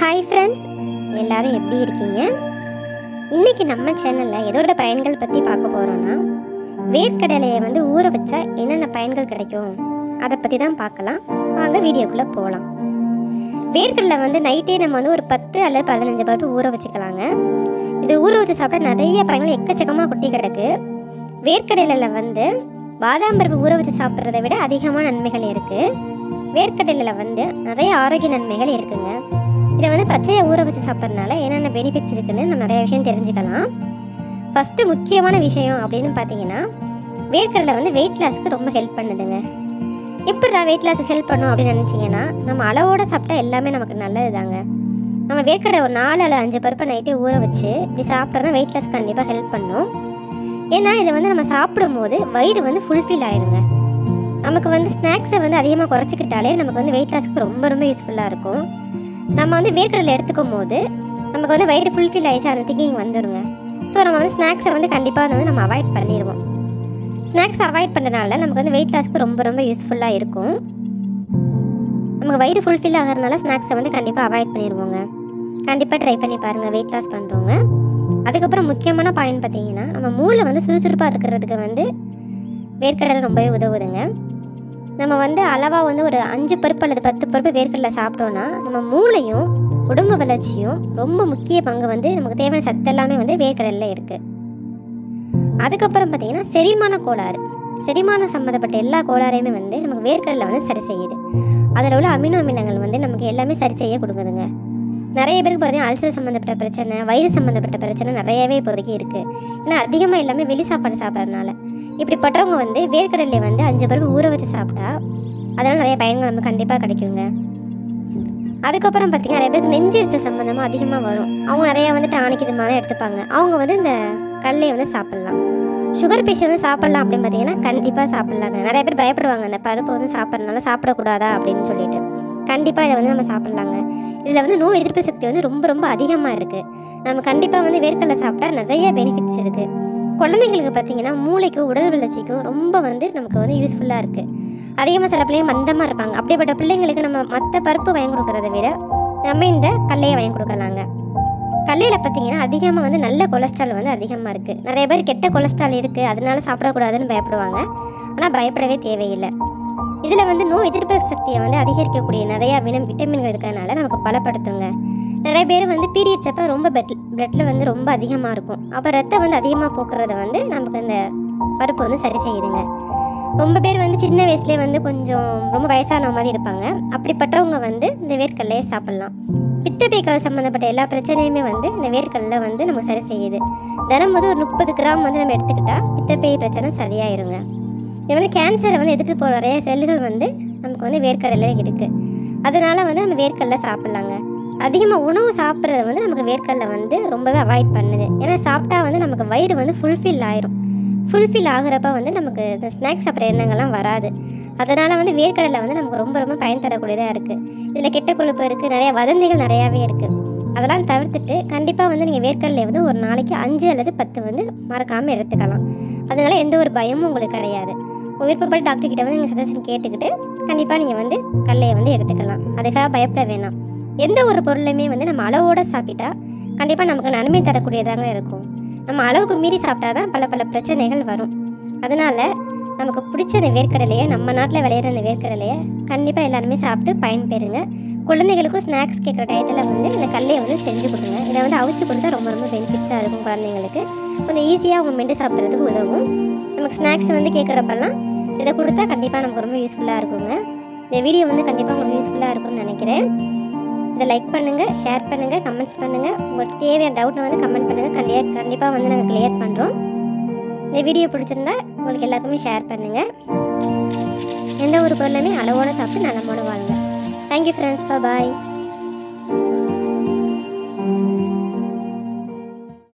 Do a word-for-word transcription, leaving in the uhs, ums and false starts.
Hi friends, எல்லாரும் எப்படி இருக்கீங்க? இன்றைக்கி நம்ம சேனலில் எதோட பயன்கள் பற்றி பார்க்க போகிறோன்னா, வேர்க்கடலையை வந்து ஊற வச்சா என்னென்ன பயன்கள் கிடைக்கும் அதை பற்றி தான் பார்க்கலாம். வாங்க வீடியோக்குள்ளே போகலாம். வேர்க்கடலை வந்து நைட்டே நம்ம வந்து ஒரு பத்து அல்லது பதினஞ்சு பருப்பு ஊற வச்சுக்கலாங்க. இது ஊற வச்சு சாப்பிட்டா நிறைய பயன்கள் எக்கச்சக்கமாக கொட்டி கிடக்கு. வேர்க்கடலையில் வந்து பாதாம் பருப்பு ஊற வச்சு சாப்பிட்றத விட அதிகமான நன்மைகள் இருக்குது. வேர்க்கடலையில் வந்து நிறைய ஆரோக்கிய நன்மைகள் இருக்குங்க. இதை வந்து பச்சையை ஊற வச்சு சாப்பிட்றதுனால என்னென்ன பெனிஃபிட்ஸ் இருக்குதுன்னு நம்ம நிறைய விஷயம் தெரிஞ்சுக்கலாம். ஃபஸ்ட்டு முக்கியமான விஷயம் அப்படின்னு பார்த்தீங்கன்னா, வேர்க்கடலை வந்து வெயிட் லாஸ்க்கு ரொம்ப ஹெல்ப் பண்ணுதுங்க. எப்படிடா வெயிட் லாஸுக்கு ஹெல்ப் பண்ணும் அப்படின்னு நினச்சிங்கன்னா, நம்ம அளவோடு சாப்பிட்டா எல்லாமே நமக்கு நல்லது தாங்க. நம்ம வேர்க்கடலை ஒரு நாலு அல்லது அஞ்சு பருப்பை நைட்டே ஊற வச்சு இப்படி சாப்பிட்றோன்னா வெயிட் லாஸ் கண்டிப்பாக ஹெல்ப் பண்ணும். ஏன்னா இதை வந்து நம்ம சாப்பிடும்போது வயிறு வந்து ஃபுல்ஃபில் ஆயிடுங்க. நமக்கு வந்து ஸ்நாக்ஸை வந்து அதிகமாக குறைச்சிக்கிட்டாலே நமக்கு வந்து வெயிட் லாஸ்க்கு ரொம்ப ரொம்ப யூஸ்ஃபுல்லாக இருக்கும். நம்ம வந்து வேர்க்கடலை எடுத்துக்கும் போது நமக்கு வந்து வயிறு ஃபுல்ஃபில் ஆகிடுச்சு அந்த திங்கிங் வந்துடுங்க. ஸோ நம்ம வந்து ஸ்நாக்ஸை வந்து கண்டிப்பாக வந்து நம்ம அவாய்ட் பண்ணிடுவோம். ஸ்நாக்ஸ் அவாய்ட் பண்ணுறதுனால நமக்கு வந்து வெயிட் லாஸ்க்கு ரொம்ப ரொம்ப யூஸ்ஃபுல்லாக இருக்கும். நமக்கு வயிறு ஃபுல்ஃபில் ஆகிறதுனால ஸ்நாக்ஸை வந்து கண்டிப்பாக அவாய்ட் பண்ணிடுவோங்க. கண்டிப்பாக ட்ரை பண்ணி பாருங்கள் வெயிட் லாஸ் பண்ணுறவங்க. அதுக்கப்புறம் முக்கியமான பாயிண்ட் பார்த்தீங்கன்னா, நம்ம மூளை வந்து சுறுசுறுப்பாக இருக்கிறதுக்கு வந்து வேர்க்கடலை ரொம்பவே உதவுதுங்க. நம்ம வந்து அளவாக வந்து ஒரு அஞ்சு பருப்பு அல்லது பத்து பருப்பு வேர்க்கடலை சாப்பிட்டோன்னா நம்ம மூளையும் உடம்பு வளர்ச்சியும் ரொம்ப முக்கிய பங்கு வந்து நமக்கு தேவையான சத்து எல்லாமே வந்து வேர்க்கடலில் இருக்குது. அதுக்கப்புறம் பார்த்திங்கன்னா, செரிமான கோளாறு செரிமானம் சம்மந்தப்பட்ட எல்லா கோளாறையுமே வந்து நமக்கு வேர்க்கடலை வந்து சரி செய்யுது. அதில் உள்ள அமினோ அமிலங்கள் வந்து நமக்கு எல்லாமே சரி செய்ய கொடுக்குதுங்க. நிறைய பேருக்கு பார்த்தீங்கன்னா அல்சர் சம்மந்தப்பட்ட பிரச்சனை, வயிறு சம்மந்தப்பட்ட பிரச்சனை நிறையவே இப்போதைக்கு இருக்குது. ஏன்னா அதிகமாக எல்லாமே வெளி சாப்பாடு சாப்பிட்றதுனால. இப்படிப்பட்டவங்க வந்து வேர்க்கடலை வந்து அஞ்சு பருப்பு ஊற வச்சு சாப்பிட்டா அதனால் நிறைய பயன்கள் நமக்கு கண்டிப்பாக கிடைக்குங்க. அதுக்கப்புறம் பார்த்திங்கன்னா, நிறைய பேருக்கு நெஞ்செரிச்சல் சம்மந்தமாக அதிகமாக வரும். அவங்க நிறையா வந்து டானிக் இது மாதிரி எடுத்துப்பாங்க. அவங்க வந்து இந்த கடலையை வந்து சாப்பிட்லாம். சுகர் பேஷண்ட் வந்து சாப்பிட்லாம் அப்படின்னு பார்த்தீங்கன்னா கண்டிப்பாக சாப்பிட்லாங்க. நிறைய பேர் பயப்படுவாங்க அந்த பருப்பு வந்து சாப்பிட்றதுனால சாப்பிடக்கூடாதா அப்படின்னு சொல்லிட்டு. கண்டிப்பாக இதை வந்து நம்ம சாப்பிட்லாங்க. இதில் வந்து நோய் எதிர்ப்பு சக்தி வந்து ரொம்ப ரொம்ப அதிகமாக இருக்குது. நம்ம கண்டிப்பாக வந்து வேர்க்கடலை சாப்பிட்டா நிறைய பெனிஃபிட்ஸ் இருக்குது. குழந்தைங்களுக்கு பார்த்திங்கன்னா மூளைக்கும் உடல் வளர்ச்சிக்கும் ரொம்ப வந்து நமக்கு வந்து யூஸ்ஃபுல்லாக இருக்குது. அதிகமாக சில பிள்ளைங்க மந்தமாக இருப்பாங்க. அப்படிப்பட்ட பிள்ளைங்களுக்கு நம்ம மற்ற பருப்பு வாங்கி கொடுக்குறத விட நம்ம இந்த கடலையை வாங்கி கொடுக்கலாங்க. கடலையில் பார்த்திங்கன்னா அதிகமாக வந்து நல்ல கொலஸ்ட்ரால் வந்து அதிகமாக இருக்குது. நிறைய பேர் கெட்ட கொலஸ்ட்ரால் இருக்குது அதனால சாப்பிடக்கூடாதுன்னு பயப்படுவாங்க. ஆனால் பயப்படவே தேவையில்லை. இதில் வந்து நோய் எதிர்ப்பு சக்தியை வந்து அதிகரிக்கக்கூடிய நிறையா வினம் விட்டமின்கள் இருக்கிறதுனால நமக்கு பலப்படுத்துங்க. நிறைய பேர் வந்து பீரியட்ஸ் அப்போ ரொம்ப பெட் பிளட்டில் வந்து ரொம்ப அதிகமாக இருக்கும். அப்போ ரத்தம் வந்து அதிகமாக போக்குறத வந்து நமக்கு அந்த பருப்பு வந்து சரி செய்யுதுங்க. ரொம்ப பேர் வந்து சின்ன வயசுலேயே வந்து கொஞ்சம் ரொம்ப வயசான மாதிரி இருப்பாங்க. அப்படிப்பட்டவங்க வந்து இந்த வேர்க்கடலையை சாப்பிட்லாம். பித்தப்பைக்கால் சம்மந்தப்பட்ட எல்லா பிரச்சனையுமே வந்து இந்த வேர்க்கடலை வந்து நமக்கு சரி செய்யுது. தினம் வந்து ஒரு முப்பது கிராம் வந்து நம்ம எடுத்துக்கிட்டால் பித்தப்பை பிரச்சனை சரியாயிருங்க. இது வந்து கேன்சரை வந்து எதிர்த்து போகிற நிறைய செல்லுகள் வந்து நமக்கு வந்து வேர்க்கடலையில் இருக்குது. அதனால் வந்து நம்ம வேர்க்கடலை சாப்பிட்லாங்க. அதிகமாக உணவு சாப்பிட்றது வந்து நமக்கு வேர்க்கடலை வந்து ரொம்பவே அவாய்ட் பண்ணுது. ஏன்னா சாப்பிட்டா வந்து நமக்கு வயிறு வந்து ஃபுல்ஃபில் ஆயிரும். ஃபுல்ஃபில் ஆகிறப்ப வந்து நமக்கு இந்த ஸ்நாக்ஸ் சாப்பிட்ற எண்ணங்கள்லாம் வராது. அதனால் வந்து வேர்க்கடலை வந்து நமக்கு ரொம்ப ரொம்ப பயன் தரக்கூடியதாக இருக்குது. இதில் கெட்ட கொழுப்பு இருக்குது, நிறையா வதந்திகள் நிறையாவே இருக்குது. அதெல்லாம் தவிர்த்துட்டு கண்டிப்பாக வந்து நீங்கள் வேர்க்கடலை வந்து ஒரு நாளைக்கு அஞ்சு அல்லது பத்து வந்து மறக்காமல் எடுத்துக்கலாம். அதனால் எந்த ஒரு பயமும் உங்களுக்கு கிடையாது. விருப்பப்பட்ட டாக்டர்கிட்ட வந்து நீங்கள் சஜஷன் கேட்டுக்கிட்டு கண்டிப்பாக நீங்கள் வந்து கடலையை வந்து எடுத்துக்கலாம். அதுக்காக பயப்பட வேணாம். எந்த ஒரு பொருளையுமே வந்து நம்ம அளவோடு சாப்பிட்டா கண்டிப்பாக நமக்கு நன்மை தரக்கூடியதாக இருக்கும். நம்ம அளவுக்கு மீறி சாப்பிட்டா தான் பல பல பிரச்சனைகள் வரும். அதனால் நமக்கு பிடிச்ச அந்த வேர்க்கடலையை, நம்ம நாட்டில் விளையிற அந்த வேர்க்கடலையை கண்டிப்பாக எல்லாருமே சாப்பிட்டு பயன்பெறுங்க. குழந்தைங்களுக்கும் ஸ்நாக்ஸ் கேட்குற டயத்தில் வந்து இந்த கடலையை வந்து செஞ்சு கொடுங்க. இதை வந்து அவிச்சு கொடுத்தா ரொம்ப ரொம்ப பெனிஃபிட்ஸாக இருக்கும். குழந்தைங்களுக்கு கொஞ்சம் ஈஸியாக அவங்க மென்று சாப்பிட்றதுக்கு உதவும். நமக்கு ஸ்நாக்ஸ் வந்து கேட்குறப்பெல்லாம் இதை கொடுத்தா கண்டிப்பாக நமக்கு ரொம்ப யூஸ்ஃபுல்லாக இருக்குங்க. இந்த வீடியோ வந்து கண்டிப்பாக உங்களுக்கு யூஸ்ஃபுல்லாக இருக்கும்னு நினைக்கிறேன். இதை லைக் பண்ணுங்கள், ஷேர் பண்ணுங்கள், கமெண்ட்ஸ் பண்ணுங்கள். உங்களுக்கு தேவையான டவுட்டை வந்து கமெண்ட் பண்ணுங்கள். கண்டிப்பாக கண்டிப்பாக வந்து நாங்கள் கிளியர் பண்ணுறோம். இந்த வீடியோ பிடிச்சிருந்தா உங்களுக்கு எல்லாருக்குமே ஷேர் பண்ணுங்கள். எந்த ஒரு பொருளுமே அளவோடு சாப்பிட்டு நலமோடு வாழுங்க. Thank you friends. பாய்.